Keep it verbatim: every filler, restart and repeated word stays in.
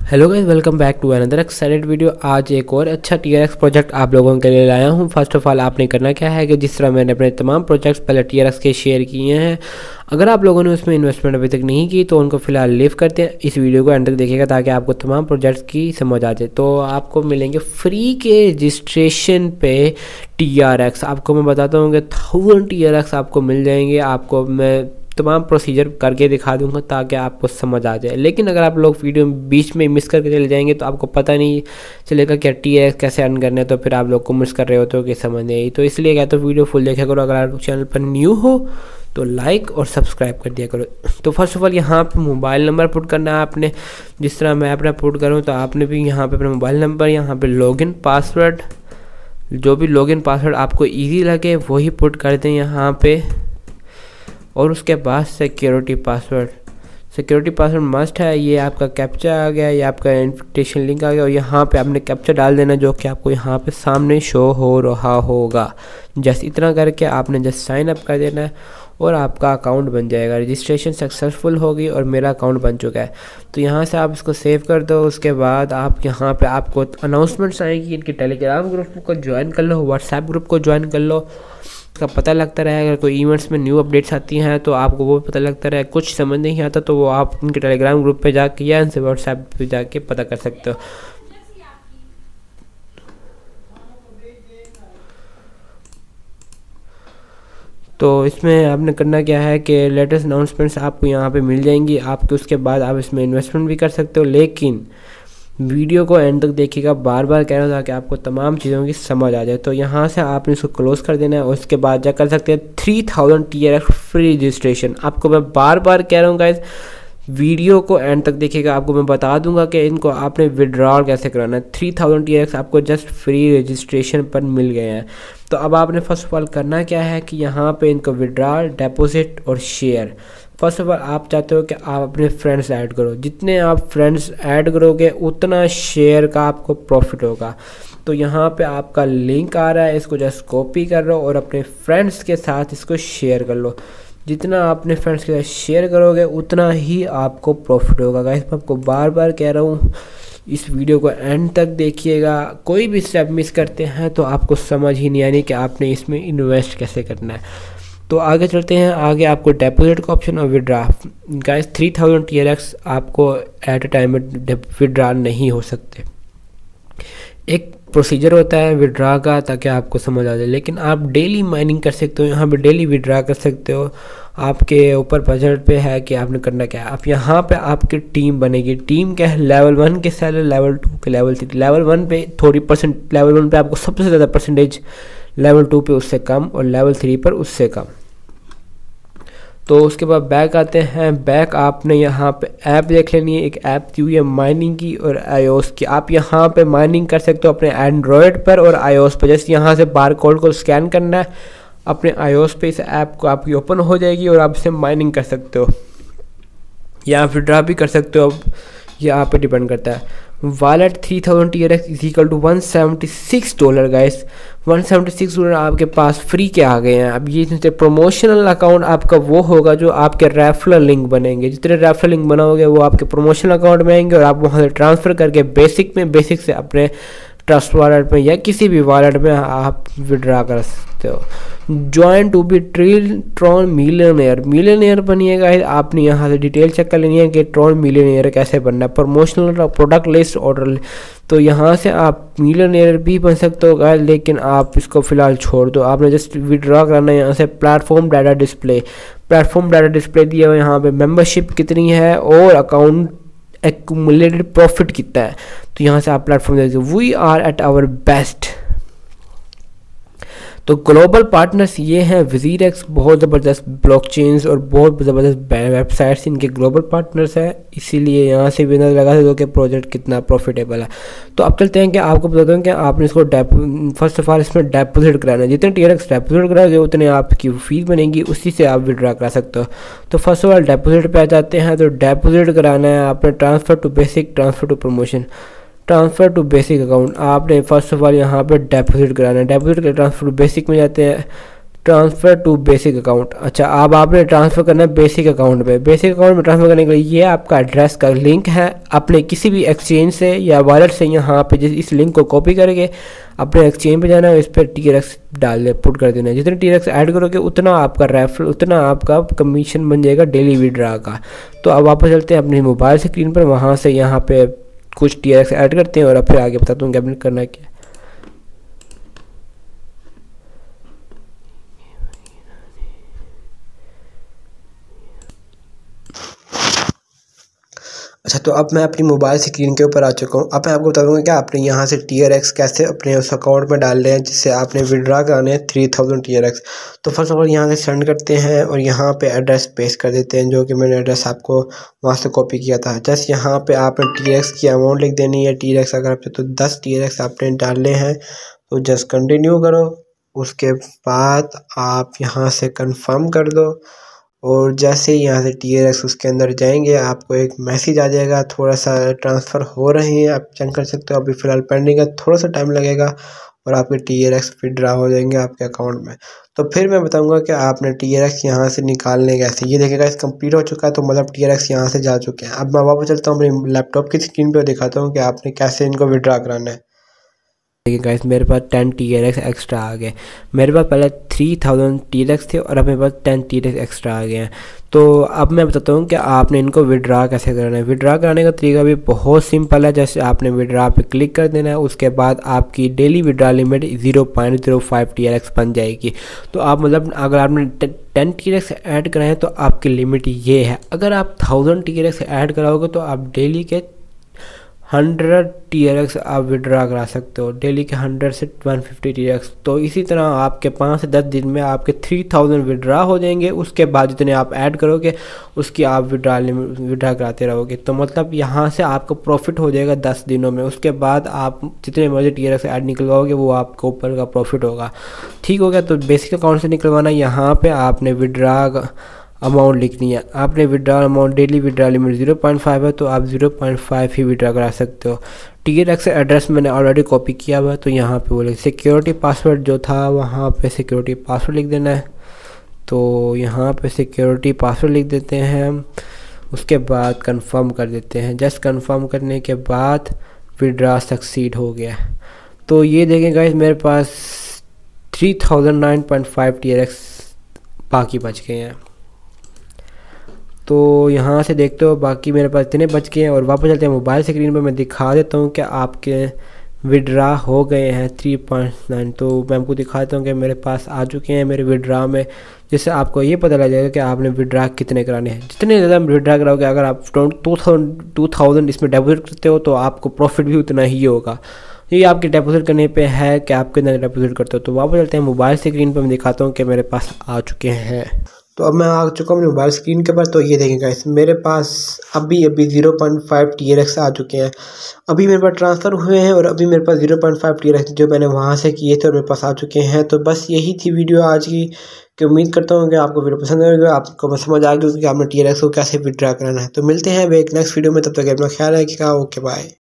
Hello guys, welcome back to another excited video. आज एक और अच्छा टीआरएक्स प्रोजेक्ट आप लोगों के लिए लाया हूं। फर्स्ट ऑफ ऑल आपने करना क्या है कि जिस तरह मैंने अपने तमाम प्रोजेक्ट्स पहले टीआरएक्स के शेयर किए हैं, अगर आप लोगों ने उसमें इन्वेस्टमेंट अभी तक नहीं की तो उनको फिलहाल लीव करते हैं। इस वीडियो को एंड तक देखिएगा ताकि आपको तमाम प्रोजेक्ट्स की समझ आ जाए। तो आपको मिलेंगे फ्री के रजिस्ट्रेशन पे टीआरएक्स। आपको मैं बताता हूँ कि थाउजेंड टीआरएक्स आपको मिल जाएंगे। आपको मैं तमाम प्रोसीजर करके दिखा दूंगा ताकि आपको समझ आ जाए। लेकिन अगर आप लोग वीडियो बीच में मिस करके चले जाएंगे तो आपको पता नहीं चलेगा क्या टीआरएक्स कैसे अर्न करना है, तो फिर आप लोग को मिस कर रहे हो तो कि समझ नहीं आई। तो इसलिए क्या तो वीडियो फुल देखा करो। अगर आप चैनल पर न्यू हो तो लाइक और सब्सक्राइब कर दिया करो। तो फर्स्ट ऑफ ऑल यहाँ पे मोबाइल नंबर पुट करना है आपने। जिस तरह मैं अपना पुट करूँ तो आपने भी यहाँ पे अपना मोबाइल नंबर, यहाँ पे लॉगिन पासवर्ड, जो भी लॉगिन पासवर्ड आपको ईजी लगे वही पुट कर दें यहाँ पे। और उसके बाद security password, security password must है। ये आपका कैप्चा आ गया, ये आपका इन्विटेशन लिंक आ गया और यहाँ पे आपने कैप्चा डाल देना जो कि आपको यहाँ पे सामने शो हो रहा होगा। जस्ट इतना करके आपने जस्ट साइन अप कर देना है और आपका अकाउंट बन जाएगा। रजिस्ट्रेशन सक्सेसफुल होगी और मेरा अकाउंट बन चुका है। तो यहाँ से आप इसको सेव कर दो। उसके बाद आप यहाँ पे आपको अनाउंसमेंट्स आएंगी। इनके टेलीग्राम ग्रुप को ज्वाइन कर लो, व्हाट्सएप ग्रुप को ज्वाइन कर लो। का पता लगता रहे अगर कोई इवेंट्स में न्यू अपडेट्स आती हैं तो आपको वो पता लगता रहे। कुछ समझ नहीं आता तो वो आप उनके टेलीग्राम ग्रुप पे जाके या इनसे व्हाट्सएप पे जाके पता कर सकते हो। तो इसमें आपने करना क्या है कि लेटेस्ट अनाउंसमेंट्स आपको यहाँ पे मिल जाएंगी आपके। उसके बाद आप इसमें इन्वेस्टमेंट भी कर सकते हो, लेकिन वीडियो को एंड तक देखिएगा। बार बार कह रहा हूँ ताकि आपको तमाम चीज़ों की समझ आ जाए। तो यहाँ से आपने इसको क्लोज कर देना है और उसके बाद जा कर सकते हैं three thousand TRX free registration. आपको मैं बार बार कह रहा हूँ गाइस, वीडियो को एंड तक देखिएगा। आपको मैं बता दूंगा कि इनको आपने विड्रॉल कैसे कराना है। थ्री थाउजेंड टीआरएक्स आपको जस्ट फ्री रजिस्ट्रेशन पर मिल गए हैं। तो अब आपने फर्स्ट ऑफ ऑल करना क्या है कि यहाँ पे इनको विड्रॉल, डिपॉजिट और शेयर। फर्स्ट ऑफ ऑल आप चाहते हो कि आप अपने फ्रेंड्स ऐड करो। जितने आप फ्रेंड्स ऐड करोगे उतना शेयर का आपको प्रॉफिट होगा। तो यहाँ पे आपका लिंक आ रहा है, इसको जस्ट कॉपी कर लो और अपने फ्रेंड्स के साथ इसको शेयर कर लो। जितना आप अपने फ्रेंड्स के साथ शेयर करोगे उतना ही आपको प्रॉफिट होगा। गाइस मैं आपको बार बार कह रहा हूँ, इस वीडियो को एंड तक देखिएगा। कोई भी स्टेप मिस करते हैं तो आपको समझ ही नहीं आनी कि आपने इसमें इन्वेस्ट कैसे करना है। तो आगे चलते हैं। आगे आपको डिपॉजिट का ऑप्शन और withdraw. Guys three thousand TRX आपको एट अ टाइम में विड्रा नहीं हो सकते। एक प्रोसीजर होता है विड्रा का ताकि आपको समझ आ जाए। लेकिन आप डेली माइनिंग कर सकते हो, यहाँ पे डेली विड्रा कर सकते हो। आपके ऊपर बजट पे है कि आपने करना क्या है। आप यहाँ पे आपकी टीम बनेगी। टीम क्या है, लेवल वन के सेलर, लेवल टू के, लेवल थ्री। लेवल वन पे थोड़ी परसेंट, लेवल वन पे आपको सबसे ज़्यादा परसेंटेज, लेवल टू पे उससे कम और लेवल थ्री पर उससे कम। तो उसके बाद बैक आते हैं। बैक आपने यहाँ पे ऐप देख लेनी है। एक ऐप थी हुई है माइनिंग की और आईओएस की। आप यहाँ पे माइनिंग कर सकते हो अपने एंड्रॉयड पर और आईओएस पर। जैसे यहाँ से बार कोड को स्कैन करना है अपने आईओएस पे, इस ऐप को आपकी ओपन हो जाएगी और आप इसे माइनिंग कर सकते हो या विड्रॉ भी कर सकते हो। ये आप पे डिपेंड करता है। Wallet three thousand TRX is equal to one seventy six dollar. Guys one seventy six dollar आपके पास फ्री के आ गए हैं। अब ये प्रमोशनल अकाउंट आपका वो होगा जो आपके रेफरल लिंक बनेंगे। जितने रेफरल लिंक बनाओगे वो आपके प्रमोशनल अकाउंट में आएंगे और आप वहाँ से ट्रांसफ़र करके बेसिक में, बेसिक से अपने ट्रस्ट वॉलेट में या किसी भी वॉलेट में आप विड्रा कर सकते हो। ज्वाइन टू बी ट्रिल ट्रॉन मिलियनेयर। मिलियनेयर बनिएगा। आपने यहाँ से डिटेल चेक कर लेनी है कि ट्रॉन मिलियनेयर कैसे बनना है। प्रमोशनल प्रोडक्ट लिस्ट ऑर्डर, तो यहाँ से आप मिलियनेयर भी बन सकते हो गाइस, लेकिन आप इसको फिलहाल छोड़ दो। आपने जस्ट विड्रॉ करना है यहाँ से। Platform data display, platform data display दिया हुआ यहाँ पे। मेंबरशिप कितनी है और अकाउंट एक्यूमुलेटेड प्रॉफिट कितना है। तो यहाँ से आप प्लेटफॉर्म देखिए। We are at our best. तो ग्लोबल पार्टनर्स ये हैं वजीरेक्स, बहुत ज़बरदस्त ब्लॉकचेन्स और बहुत ज़बरदस्त वेबसाइट्स इनके ग्लोबल पार्टनर्स हैं। इसीलिए यहाँ से भी नजर लगा सकते हो कि प्रोजेक्ट कितना प्रॉफिटेबल है। तो अब चलते हैं कि आपको बताता हूँ कि आपने इसको फर्स्ट ऑफ ऑल इसमें डिपॉजिट कराना है। जितने टीआरएक्स डिपॉजिट कराओगे उतने आपकी फीस बनेगी, उसी से आप विड्रॉ करा सकते हो। तो फर्स्ट ऑफ ऑल डिपॉजिट पे आ जाते हैं। तो डिपॉजिट कराना है आपने transfer to basic, transfer to promotion, transfer to basic account. आपने फर्स्ट ऑफ ऑल यहाँ पे डिपॉजिट कराना है। डिपॉजिट के ट्रांसफ़र टू बेसिक में जाते हैं। Transfer to basic account. अच्छा, अब आपने ट्रांसफ़र करना है बेसिक अकाउंट पे। बेसिक अकाउंट में ट्रांसफ़र करने के लिए ये आपका एड्रेस का लिंक है, अपने किसी भी एक्सचेंज से या वॉलेट से यहाँ पे जिस इस लिंक को कॉपी करके अपने एक्सचेंज पे जाना है, इस पर टी आर एक्स डाल दे पुट कर देना है। जितने टी आर एक्स ऐड करोगे उतना आपका रेफर उतना आपका कमीशन बन जाएगा डेली विड्रा का। तो अब वापस चलते हैं अपनी मोबाइल स्क्रीन पर, वहाँ से यहाँ पे कुछ टी आर एक्स ऐड करते हैं और अब फिर आगे बताता हूँ कि आपने करना क्या है। अच्छा, तो अब मैं अपनी मोबाइल स्क्रीन के ऊपर आ चुका हूँ। अब मैं आपको बता दूँगा कि आपने यहाँ से टी आर एक्स कैसे अपने उस अकाउंट में डालने हैं जिससे आपने विड्रा कराने हैं three thousand T R X. तो फर्स्ट ऑफ ऑल यहाँ से सेंड करते हैं और यहाँ पे एड्रेस पेस्ट कर देते हैं, जो कि मैंने एड्रेस आपको वहाँ से कॉपी किया था। जस्ट यहाँ पे आपने टी आर एक्स की अमाउंट लिख देनी है। टी आर एक्स अगर आपने तो दस टी आर एक्स आपने डालने हैं, तो जस्ट कंटिन्यू करो। उसके बाद आप यहाँ से कन्फर्म कर दो और जैसे ही यहाँ से टी आर एक्स उसके अंदर जाएंगे आपको एक मैसेज आ जाएगा, थोड़ा सा ट्रांसफ़र हो रहे हैं, आप चेक कर सकते हो। अभी फ़िलहाल पेंडिंग है, थोड़ा सा टाइम लगेगा और आपके टी आर एक्स विड्रा हो जाएंगे आपके अकाउंट में। तो फिर मैं बताऊंगा कि आपने टी आर एक्स यहाँ से निकालने कैसे। ये देखिएगा इस कंप्लीट हो चुका है, तो मतलब टी आर एक्स यहाँ से जा चुके हैं। अब मैं वापस चलता हूँ अपनी लैपटॉप की स्क्रीन पर, दिखाता हूँ कि आपने कैसे इनको विड्रा कराना है। देखिए गाइस, मेरे पास ten T R X extra आ गए। मेरे पास पहले three thousand T R X थे और अब मेरे पास ten T R X extra आ गए हैं। तो अब मैं बताता हूँ कि आपने इनको विड्रा कैसे करना है। विड्रा कराने का तरीका भी बहुत सिंपल है। जैसे आपने विड्रा पे क्लिक कर देना है, उसके बाद आपकी daily withdraw limit zero point zero five T R X बन जाएगी। तो आप मतलब अगर आपने ten T R X add कराएं तो आपकी लिमिट ये है। अगर आप thousand T R X add कराओगे तो आप डेली के हंड्रेड टी आर एक्स आप विड्रा करा सकते हो, डेली के हंड्रेड से one fifty T R X. तो इसी तरह आपके पाँच से दस दिन में आपके थ्री थाउजेंड विड्रा हो जाएंगे। उसके बाद जितने आप ऐड करोगे उसकी आप विड्रा विड्रा कराते रहोगे। तो मतलब यहाँ से आपको प्रॉफिट हो जाएगा दस दिनों में। उसके बाद आप जितने मर्जी टी आर एक्स ऐड निकलवाओगे वो आपको ऊपर का प्रॉफिट होगा। ठीक हो गया। तो बेसिक अकाउंट से निकलवाना, यहाँ पर आपने विड्रा अमाउंट लिखनी है। आपने withdraw amount daily withdraw limit zero point five है, तो आप ज़ीरो पॉइंट फाइव ही विड्रा करा सकते हो। टी आर एक्स एड्रेस मैंने ऑलरेडी कॉपी किया हुआ है, तो यहाँ पे बोले सिक्योरिटी पासवर्ड जो था वहाँ पे सिक्योरिटी पासवर्ड लिख देना है। तो यहाँ पे सिक्योरिटी पासवर्ड लिख देते हैं हम। उसके बाद कंफर्म कर देते हैं। जस्ट कंफर्म करने के बाद विड्रा सक्सीड हो गया। तो ये देखें गाइस, मेरे पास three thousand nine point five T R X बाकी बच गए हैं। तो यहाँ से देखते हो बाकी मेरे पास इतने बच गए हैं। और वापस चलते हैं मोबाइल स्क्रीन पर, मैं दिखा देता हूँ कि आपके विड्रा हो गए हैं थ्री पॉइंट नाइन। तो मैं आपको दिखाता हूँ कि मेरे पास आ चुके हैं मेरे विड्रा में, जिससे आपको ये पता लग जाएगा कि आपने विड्रा कितने कराने हैं। जितने ज़्यादा विड्रा कराओगे, अगर आप टू थाउजेंड टू थाउजेंड इसमें डिपॉजिट करते हो तो आपको प्रॉफिट भी उतना ही होगा। ये आपके डिपॉजिट करने पे है कि आप कितना डिपॉजिट करते हो। तो वापस चलते हैं मोबाइल स्क्रीन पर, मैं दिखाता हूँ कि मेरे पास आ चुके हैं। तो अब मैं आ चुका हूँ मोबाइल स्क्रीन के पास। तो ये देखेंगे गाइस, मेरे पास अभी अभी zero point five T R X आ चुके हैं। अभी मेरे पास ट्रांसफ़र हुए हैं और अभी मेरे पास zero point five T R X जो मैंने वहाँ से किए थे और मेरे पास आ चुके हैं। तो बस यही थी वीडियो आज की, कि उम्मीद करता हूँ कि आपको वीडियो पसंद आएगा, आपको समझ आ गई कि आपने टी आर एक्स को कैसे विड्रा कराना है। तो मिलते हैं एक नेक्स्ट वीडियो में, तब तक अपना ख्याल रखिएगा। Okay bye.